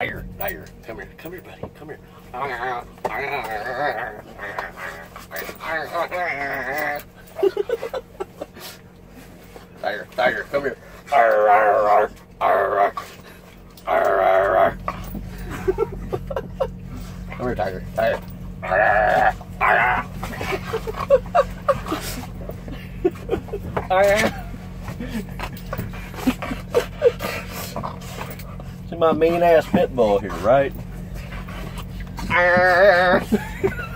Tiger, Tiger, come here, buddy, come here. Tiger, Tiger, come here. Come here, Tiger, Tiger. See my mean ass pit bull here, right?